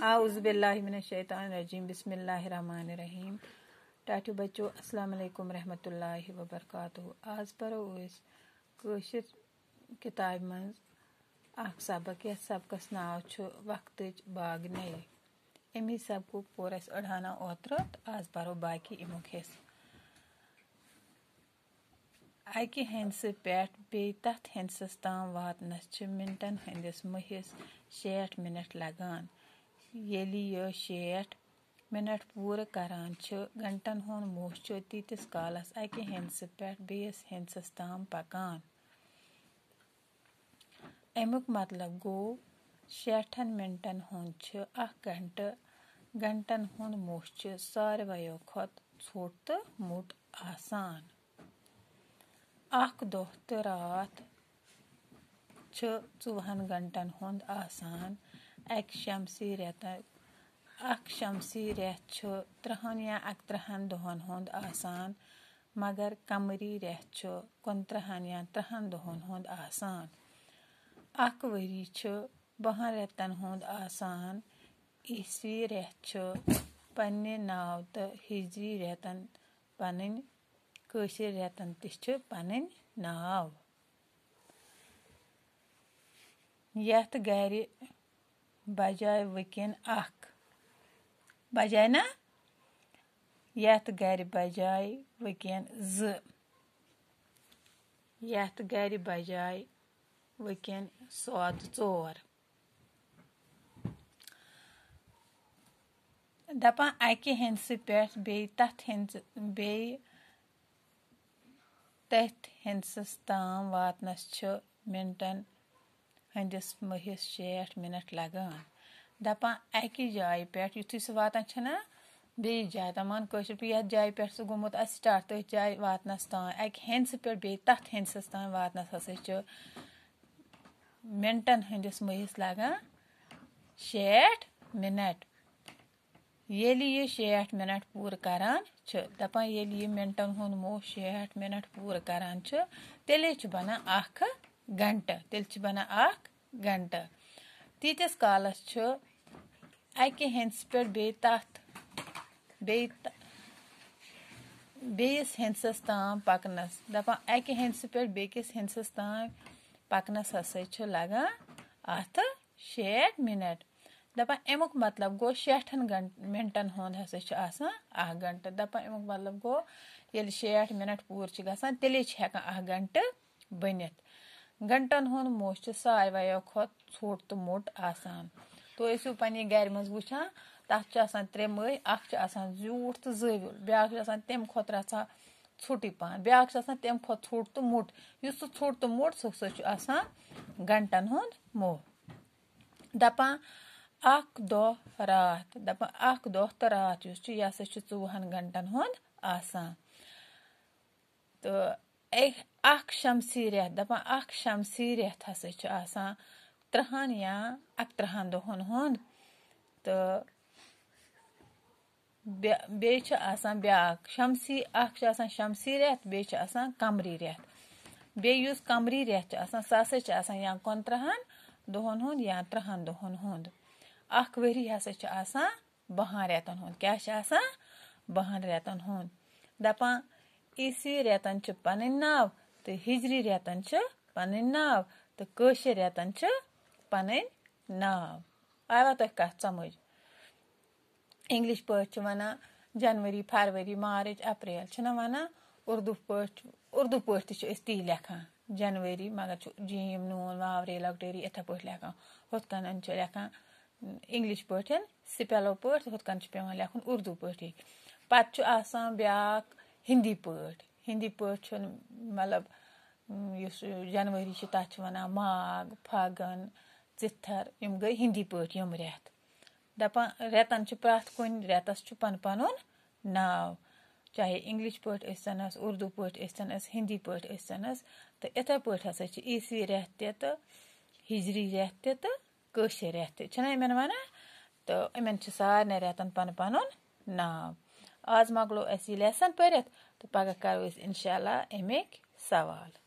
आउज़ुबिल्लाहिमिनश्शैतानिर्रजीम बिस्मिल्लाहिर्रहमानिर्रहीम। टाटू बच्चों अस्सलाम वालेकुम रहमतुल्लाहि व बरकातुहू। आज पढ़ो कशिर किताब मज अख सबक यथ सबकस नाव छु वक्तच बाग नए। अमी सबक पोर अस अढ़ाना ओत्र आज पढ़ो बाकी इमुक हिस्स। अकि हिंस पे बे तथ हिंसस ताम वातनस छु मिनटन हंदिस महिस 60 मिनट लगान। येली यह 60 मिनट पूर करान छु घंटन हुन मोह छु तीतिस कालस अकि हिंस पे बेस हिंसस ताम पकान। अमुक मतलब गो 60 मिनटन हुन छु 1 घंटे घंटन हुन मोह छु सारवयो खोत छोट तो मोट आसान। अख दोह तो रात छु 24 घंटन हुंद आसान। अक शमसी रेत छु 3 या 31 दोहन हुंद आसान, मगर कमरी रेत छु 29 या 3 दोहन हुंद आसान। अक वरी छु 12 रेतन हुंद आसान। ईस्वी रेत छु पन्ने नाव तो हिजरी रेतन पनन कशिर रेतन तिछु पनन नाव। यथ गर बजाय वकिन अख बजाय ना यथ गर बजाय वकिन ज यथ गर बजाय वकिन सौद 4। दपान अकि हिंस पे बे तथ हिंसस ताम वातनस छु मिनटन हंदिस महिस 60 मिनट लगान। दपान अकि जाय पे युथु सह वातान छना बे जाय तमान कशिर पे यथ जाय पे सह गोमुत स्टार्ट तथ जाय वातनस तान अकि हिंस पे बे तथ हिंसस तान वातनस हसा छु मिनटन हंदिस महिस लगान 60 मिनट। येली ये 60 मिनट पूर करान छु दपान येली ये मिनटन हुन मोह 60 मिनट पूर करान छु तेले छु बना 1 घंटे तेल छु बना 1 घंटे। तीतिस कालस छु अकि हिंस पे बे तथ बेस हिंसस ताम पकनस दपान अकि हिंस पे बेकिस हिंसस ताम पकनस हसा छु लगान अथ 60 मिनट। दपान अमुक मतलब गो 60 मिनटन हुंद हसा छु आसान 1 घंटे। दपान अमुक मतलब गो येली 60 मिनट पूर छु गसान तेले छु हेकान 1 घंटे बनित। घंटन हुंद मोह छु सारवयो खोत छोट तो मोट आसान। तो ऐसु पन्ने गर मज वुछान तथ छु आसान 3 मई, अख छु आसान ज्यूठ तो जविल, ब्याक छु आसान तेम खोत रछा छोटी पान, ब्याक छु आसान तेम खोत छोट तो मोट। युस छोट तो मोट सह छु आसान घंटन हुंद मोह। दपान 1 दोह रात दपान 1 दोह तो रात युस छु यह 24 घंटन हुंद आसान। तो अख शमसी रेत दपान 1 शमसी रेत हसा छु आसान 3 या 31 दोहन हुंद। तो बे छु आसान ब्याक शमसी अख छु आसान शमसी रेत बे छु आसान कमरी रेत। बे युस कमरी रेत छु आसान सह हसा छु आसान या 29 दोहन हुंद या 3 दोहन हुंद। अख वरी हसा छु आसान 12 रेतन हुंद। क्या छु आसान 12 रेतन हुंद। दपान ईस्वी रेतन छु पनन नाव तो हिजरी रेतन छु पनन नाव तो कशिर रेतन छु पनन नाव। आवा तो कथ समझ। इंग्लिश पे छु वना जनवरी, फरवरी, मार्च, अप्रैल छना वना उर्दू पे छु ती लेखान जनवरी मगर छु जीम नून वावरे लकटेरी इथा पे लेखान हुत कन छु लेखान इंग्लिश पे स्पेलो पे हुत कन छु पेवान लेखुन उर्दू पे। पत छु आसान ब्याक हिंदी पे छु मतलब युस जनवरी छु तथ छु वना माघ, फागन, चित्थर यम गई हिंदी पे यम रेत। दपान रेतन छु प्रथ कुन रेतस छु पन पनुन नाव, चाहे इंग्लिश पे अस्तनस, उर्दू पे अस्तनस, हिंदी पे अस्तनस। तो इथे पे हसा छु ईस्वी रेत तो हिजरी रेत तो कशिर रेत छना इमन वना। तो इमन छु सारने रेतन पन पनुन नाव। आज मगलो अस ये लेसन पढ़ित तो पगह करो इंशाल्लाह अमिक सवाल।